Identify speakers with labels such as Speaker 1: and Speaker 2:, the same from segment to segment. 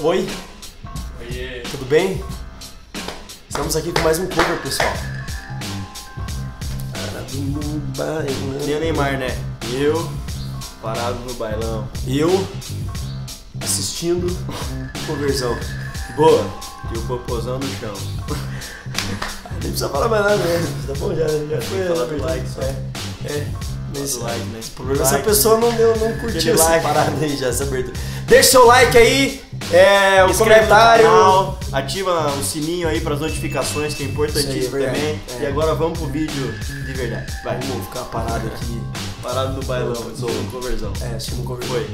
Speaker 1: Oi,
Speaker 2: Oiê.
Speaker 1: tudo bem? Estamos aqui com mais um cover, pessoal. Parado no bailão.
Speaker 2: Nem o Neymar, né? Eu, parado no bailão.
Speaker 1: Eu assistindo coverzão.
Speaker 2: Boa. E o popozão no chão.
Speaker 1: Nem precisa falar mais nada, né? Tá bom, já foi.
Speaker 2: Falar do like só.
Speaker 1: Mas
Speaker 2: Do like, né?
Speaker 1: o problema é se a
Speaker 2: Like.
Speaker 1: pessoa não curtiu
Speaker 2: Aquele
Speaker 1: essa
Speaker 2: like.
Speaker 1: parada aí já, essa abertura. Deixa seu like aí, o
Speaker 2: Inscreve
Speaker 1: comentário.
Speaker 2: no canal, ativa o sininho aí para as notificações, que é importantíssimo
Speaker 1: Isso aí, verdade.
Speaker 2: também.
Speaker 1: É.
Speaker 2: E agora vamos pro vídeo de verdade. Vai.
Speaker 1: Vamos ficar parado aqui.
Speaker 2: Parado no bailão, no coverzão.
Speaker 1: Assistindo um cover.
Speaker 2: Foi.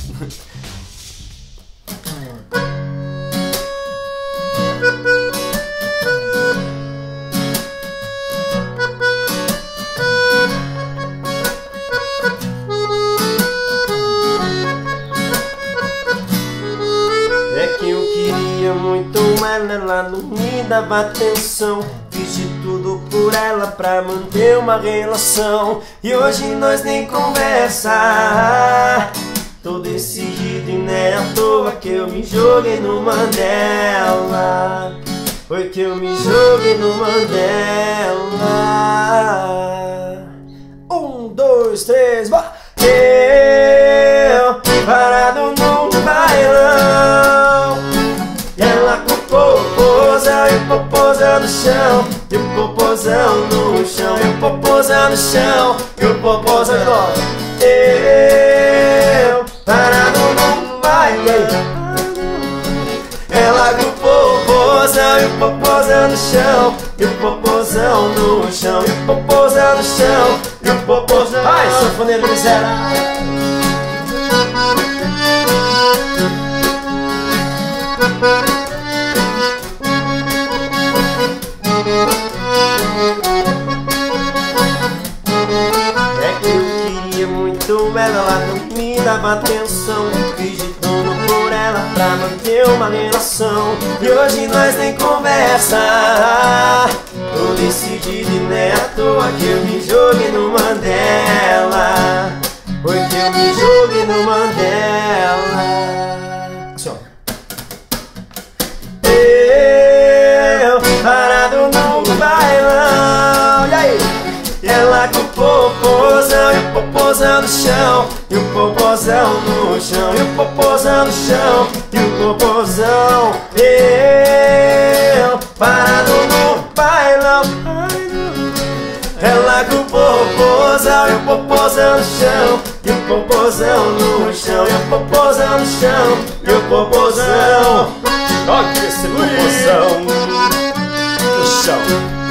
Speaker 1: É que eu queria muito ela não me dava atenção. Fiz de tudo por ela pra manter uma relação. E hoje nós nem conversa. Tô decidido e não é à toa que eu me joguei no Mandela. Foi que eu me joguei no Mandela. 1, 2, 3, bora! Eu parado no bailão, e ela com o popozão e o popozão no chão, e o popozão no chão, e o popozão no chão, e o popozão. Eu parado no bailão, ela com o popozão e o popozão no chão, e o popozão no chão, e o popozão no chão, e o popozão. Ai, sanfoneiro miserável. É que eu queria muito ela não me dava atenção. Fiz de tudo por ela pra manter uma relação. E hoje nós nem conversa. Tô decidido e não é à toa que eu me joguei no Mandela. Foi que eu me joguei no Mandela. Assim, ó. Eu parado no bailão, e aí? E ela com o popozão e o popozão no chão, e o popozão no chão, e o popozão no chão, e o popozão. Eu parado no bailão, ela com o popozão e o popozão no chão, e o popozão no chão, e o popozão no chão, e o popozão. Olha esse popozão no chão.